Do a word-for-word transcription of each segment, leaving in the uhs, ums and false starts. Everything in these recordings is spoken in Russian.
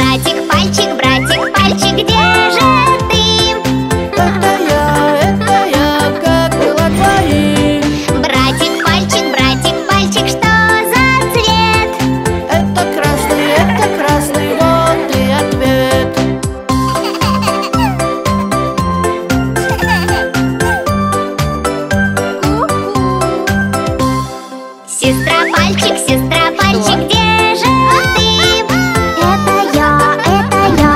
Братик, пальчик, братик, пальчик, где же ты? Это я, это я, как дела твои? Братик, пальчик, братик, пальчик, что за цвет? Это красный, это красный, вот и ответ. Сестра, пальчик, сестра, пальчик, где же ты? Это я, это я,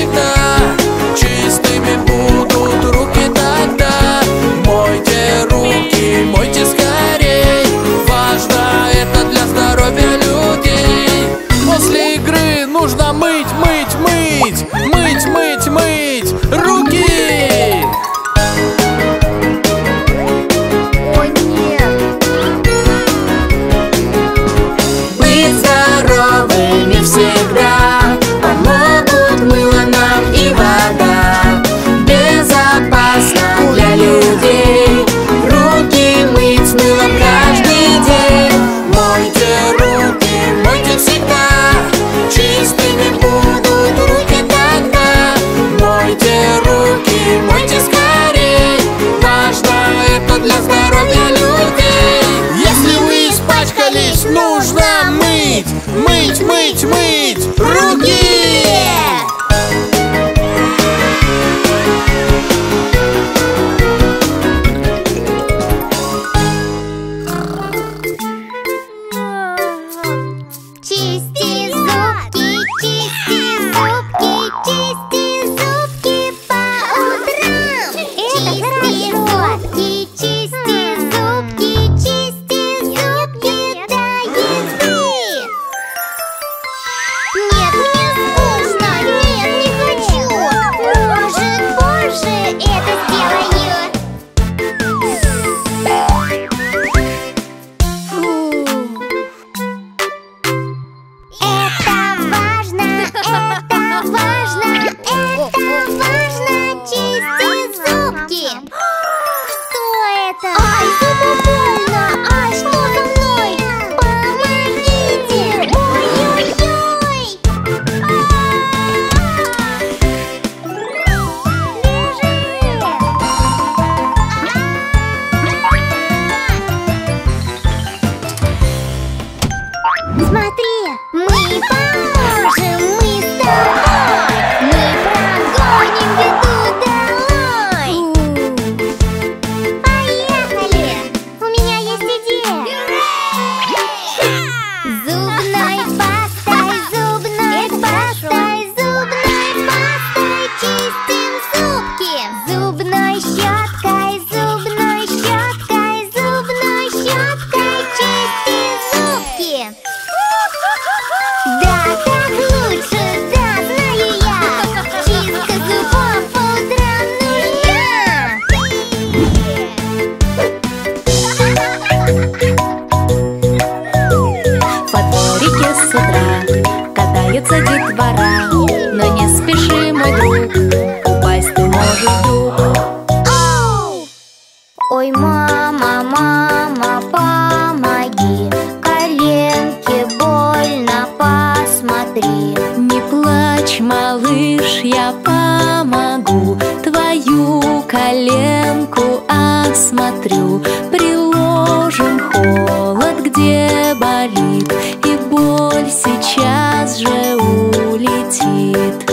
всегда. Чистыми будут руки тогда. Мойте руки, мойте скорей. Важно это для здоровья людей. После игры нужно мыть, мыть, мыть. Мыть, мыть, мыть руки. О, нет! Быть здоровыми всегда помогут мыло нам и вода. Безопасно для людей руки мыть с мылом каждый день. Мойте руки, мойте всегда. Чистыми будут руки тогда. Мойте руки, мойте скорей. Важно это для здоровья людей. Если вы испачкались, нужно мыть. Мыть, мыть, мыть руки. Чисти зубки, чисти зубки, чисти зубки по утрам. Чисти зубки, чисти зубки, чисти зубки до еды. Нет, мне скучно, нет, не хочу. Может, позже это сделаю. Это важно, это важно, это важно, чистить зубки. Что это? Ай, зубу больно, ай, что со мной? Помогите! Ой-ой-ой! Смотри, мы поможем, мы с тобой. Мы прогоним беду домой. Поехали! У меня есть идея. Зубной пастой, зубной пастой, зубной пастой чистим зубки. Зубной щеткой, зубной щеткой, зубной щеткой чистим зубки. Да, так лучше, да, знаю я. Чистка зубов по утрам нужна. Во дворике с утра катается детвора. Но не спеши, мой друг, упасть ты можешь вдруг. Оу! Ой, мама, мама, помоги. Коленки больно, посмотри. Не плачь, малыш, я помогу. Твою коленку осмотрю. Приложим холод, где болит, и боль сейчас же улетит.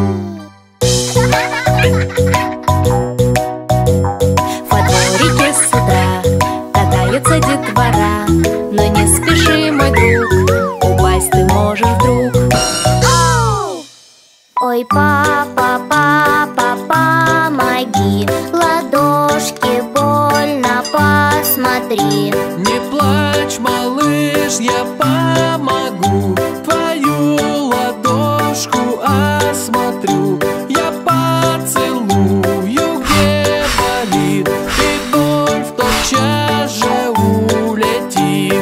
Во дворике с утра катается детвора. Но не спеши, мой друг, упасть ты можешь вдруг. Оу! Ой, папа, папа, помоги. Ладошки больно, посмотри. Не плачь, малыш, я помогу. Твою ладошку осмотрю. Я поцелую, где болит, и боль в тотчас же улетит.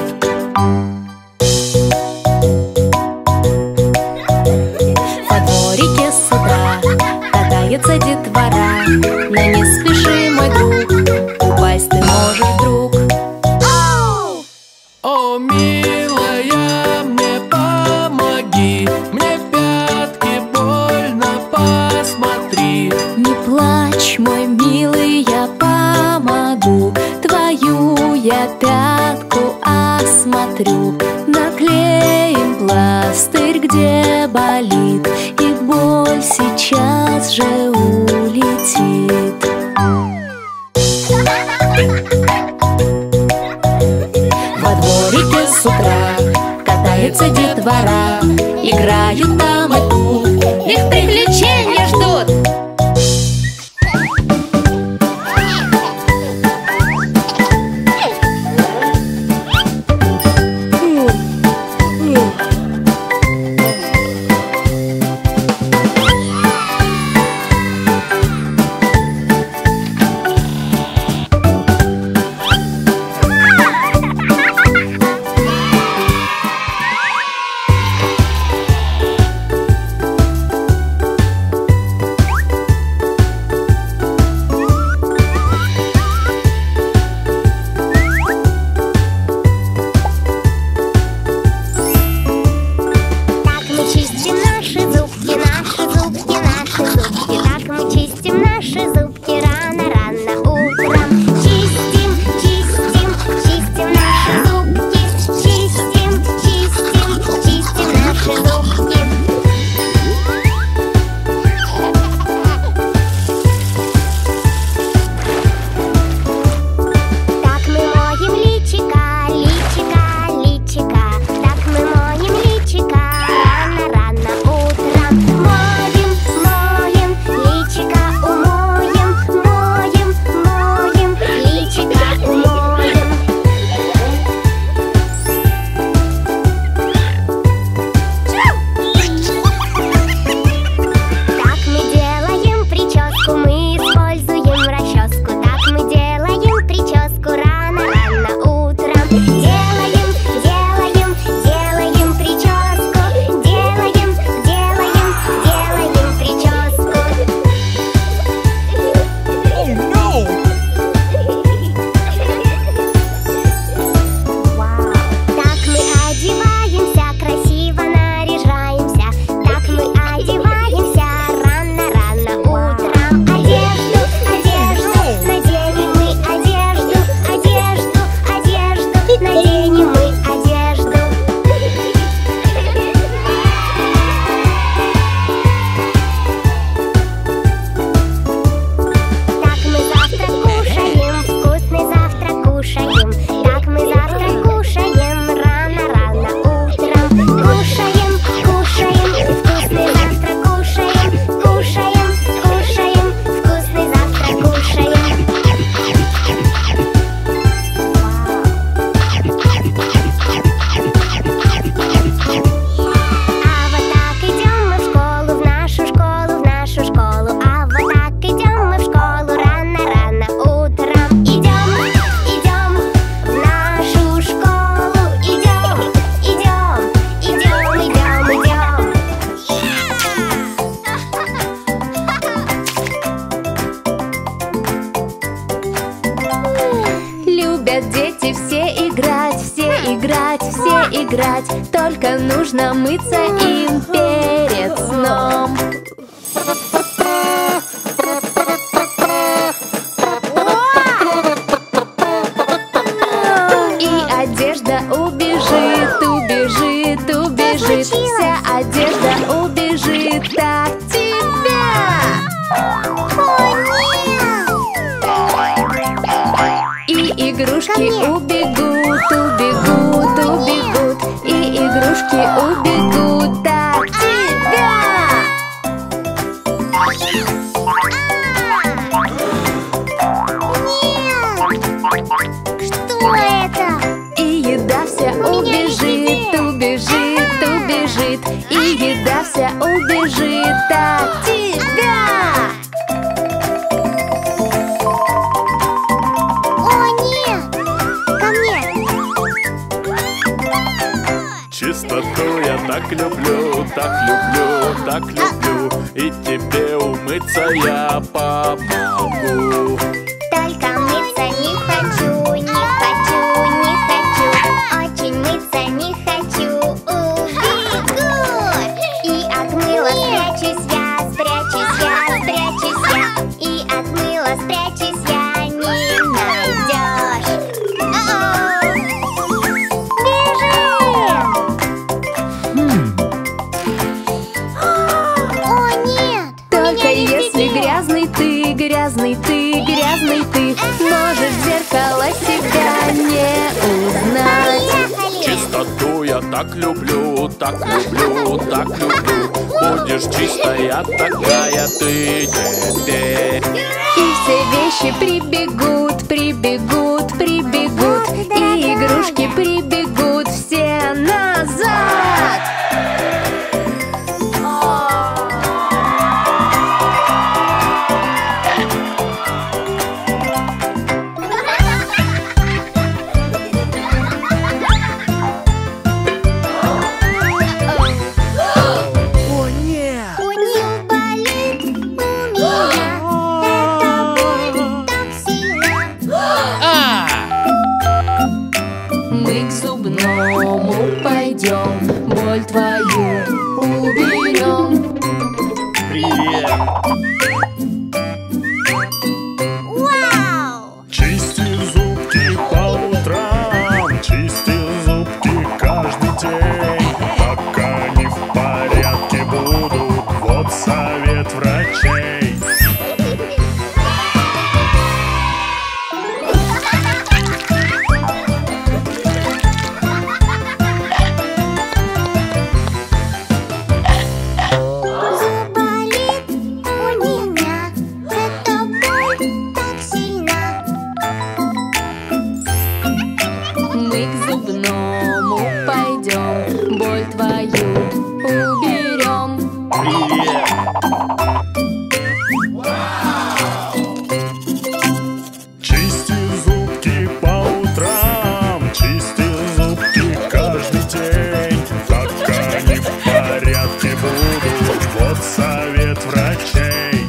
Во дворике с утра катается детвора. Но не спеши, мой друг, упасть ты можешь вдруг. Оу! О, милая, мне помоги. Мне пятки больно, посмотри. Не плачь, мой милый, я помогу. Твою я пятку осмотрю. Наклеим пластырь, где болит, и боль сейчас же улетит. Во дворике с утра катается детвора. Играют там и тут, их приключения играть, только нужно мыться им перед сном. И одежда убежит, убежит, убежит, вся одежда убежит от тебя. И игрушки убегут, убегут, убегут, и игрушки убегут от тебя. Что это? И еда вся убежит, убежит, убежит, и еда вся убежит от тебя. О, нет! Ко мне! Чистоту я так люблю, так люблю, так люблю, и тебе умыться я помогу. Только мыться не хочу, не хочу, не хочу. Очень мыться не хочу, убегу. И от мыла спрячусь я, спрячусь я, спрячусь я. И от мыла спрячусь я, не найдешь. Бежим! О, нет! Только если грязный ты, грязный ты, грязный ты, можешь в зеркало себя не узнать. Поехали! Чистоту я так люблю, так люблю, так люблю. Будешь чистая такая ты теперь. И все вещи прибегут, прибегут, прибегут, и игрушки прибегут все назад. О, нет! Зуб болит у меня, это боль так сильно. Мы к зубному пойдем, боль твою уберем. Привет! Вау! Чисти зубки по утрам, чисти зубки каждый день. Так они в порядке будут, вот совет врачей. Зуб болит у меня, это боль так сильно. Мы к зубному пойдем, боль твою уберем. Привет! Чисти зубки по утрам, чисти зубки каждый день. Так они в порядке будут, вот совет врачей.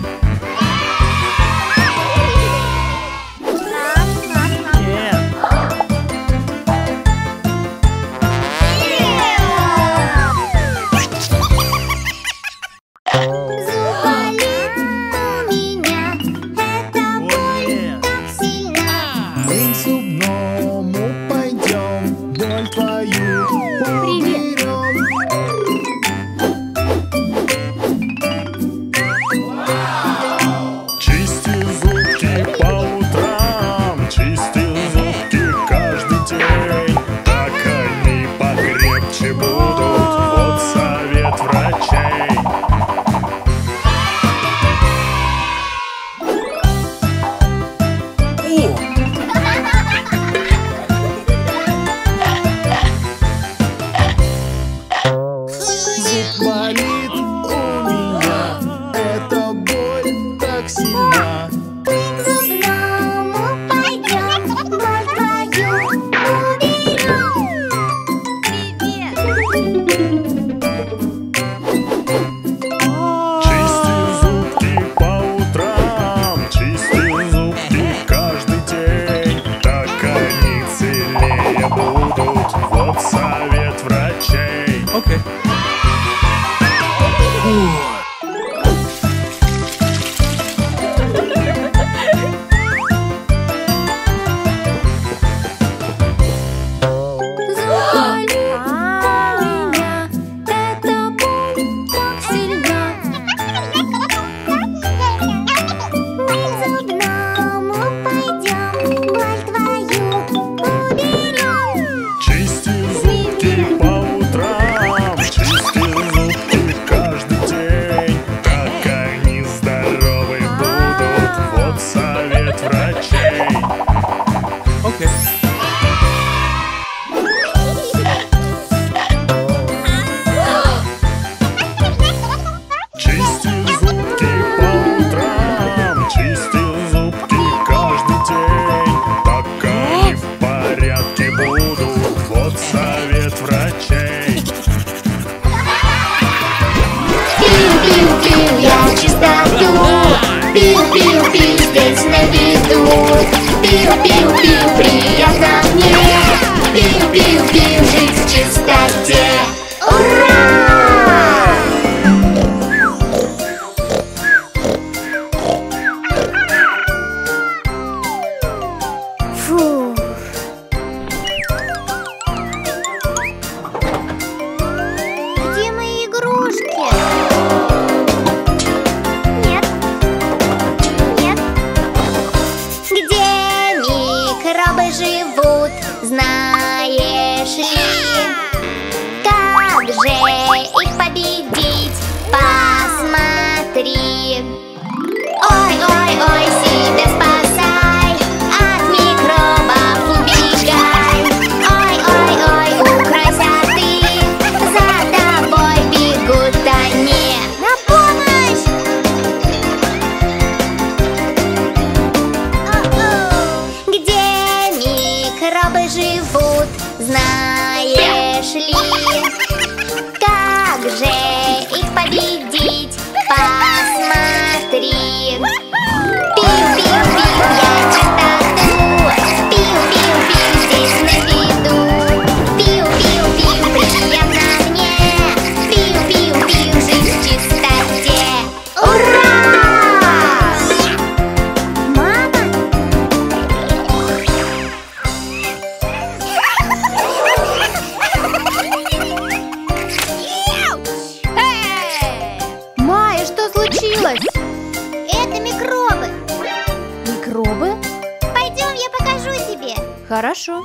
Зуб болит у меня, это боль так сильно. Мы к зубному пойдем, боль твою уберем. Чисти зубки по утрам, чисти зубки каждый день. Так они покрепче будут, вот совет врачей. Зуб болит у меня, эта боль так сильна. К зубному пойдем, боль твою уберем. Чисти зубки по утрам, чисти зубки каждый день. Так они целее будут, вот совет врачей. совет врачей. Окей. Чисти зубки по утрам, чисти зубки каждый день. Так они в порядке будут, вот совет врачей. Пил-пил-пил, я чистоту. Пил-пил-пил, здесь на виду. Пил-пил-пил, приятно мне. Пил-пил-пил, жить в чистоте. Ура! Фу. Где мои игрушки? Нет. Нет. Где микробы живут, знаешь ли? Как же их победить? Посмотри. Ой-ой-ой, себя спасай, от микробов убегай. Ой-ой-ой, укройся ты, за тобой бегут они. На помощь! Где микробы живут, знаешь ли? Как же их победить? Посмотри. Пил-пил-пил, я чистоту. Пил-пил-пил, здесь на виду. Пил-пил-пил, приятно мне. Пил-пил-пил, жить в чистоте. Ура! Мама? Майя, что случилось? Это микробы. Микробы? Пойдем, я покажу тебе. Хорошо.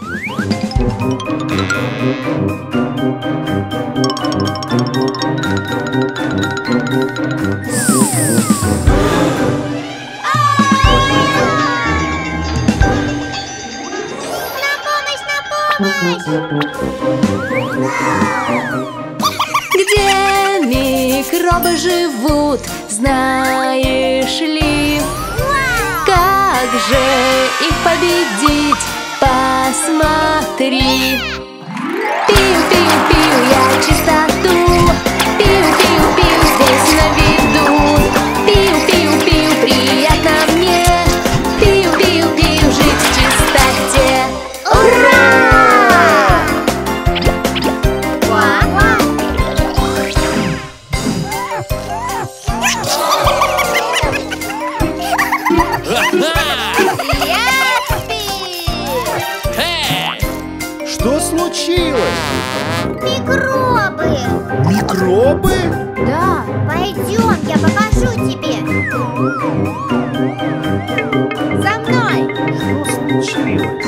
На помощь, на помощь! Где микробы живут, знаешь ли? Как же их победить? Посмотри. Пил-пил-пил, я чистоту. Пил-пил-пил, здесь на виду. Пил-пил-пил, приятно мне. Пил-пил-пил, жить в чистоте. Ура! Что случилось? Микробы! Микробы? Да, пойдем, я покажу тебе. За мной! Что случилось?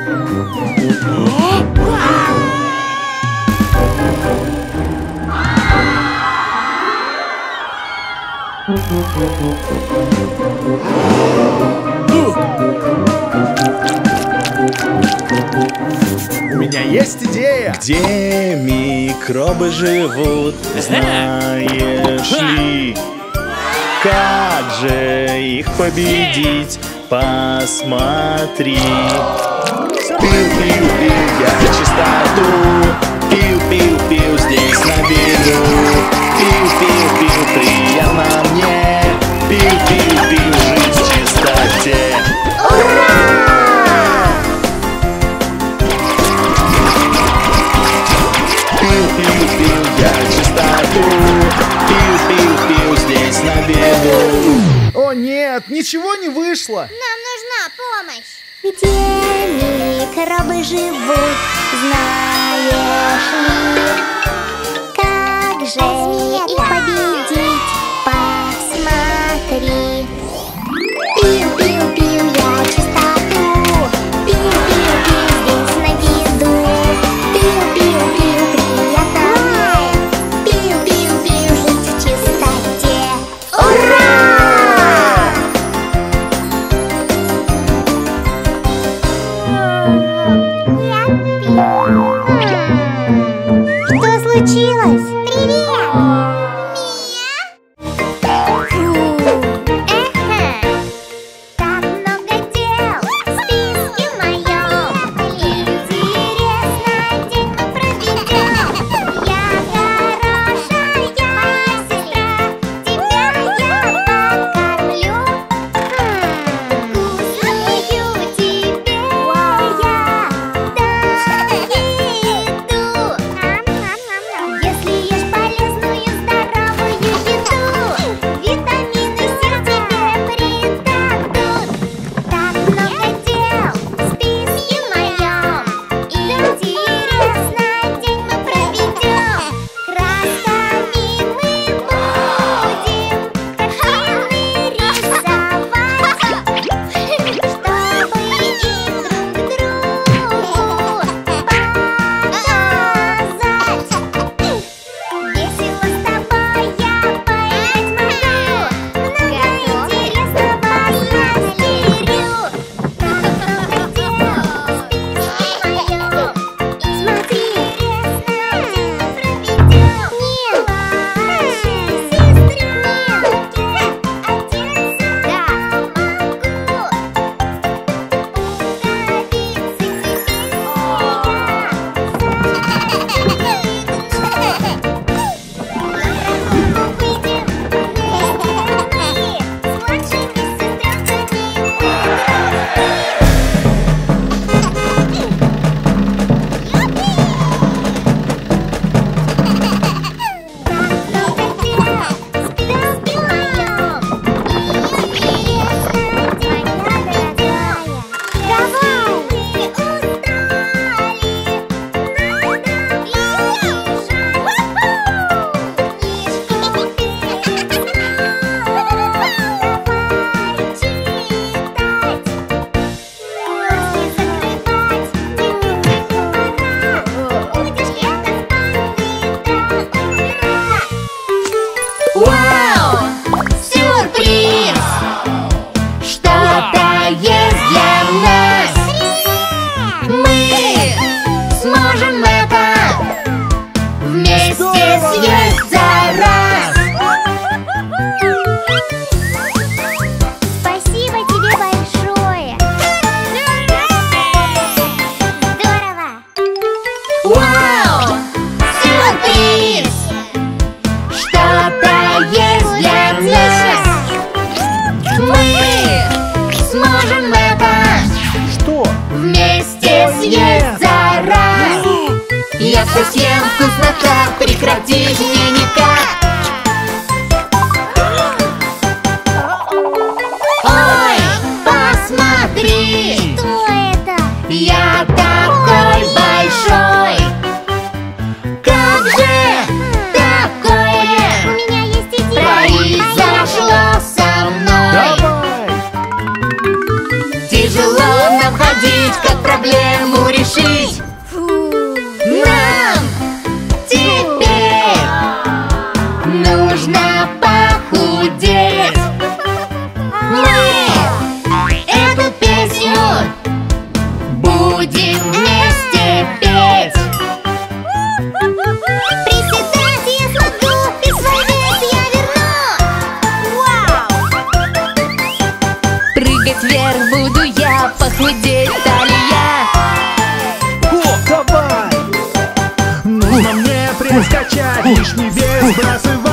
У меня есть идея! Где микробы живут, знаешь ли? Как же их победить? Посмотри. Пил-пил-пил, я чистоту. Пил-пил-пил, здесь на берегу. Пил-пил-пил, приятно мне. Пил-пил-пил, жить в чистоте. Ура! Пил-пил-пил, я чистоту. Пил-пил-пил, здесь на берегу. О нет, ничего не вышло. Нам нужна помощь. Где микробы живут, знаешь ли? Как же их победить? Посмотри. Пил-пил-пил, я чистоту. Пил-пил-пил, здесь на виду. Пил-пил-пил, приятно мне. Пил-пил-пил, жить в чистоте. Ура! съесть за раз. Я все съем, вкуснота, прекратить мне никак. Ой, посмотри, Что это? я такой большой. Как же такое У меня есть идея. произошло со мной? Давай! Тяжело нам ходить, как проблему решить. Нам теперь нужно похудеть. Мы эту песню будем вместе петь. Приседать я смогу, и свой вес я верну. Вау! Прыгать вверх буду я, похудеть талия. О, давай! Нужно мне прискачать, лишний вес бросывать.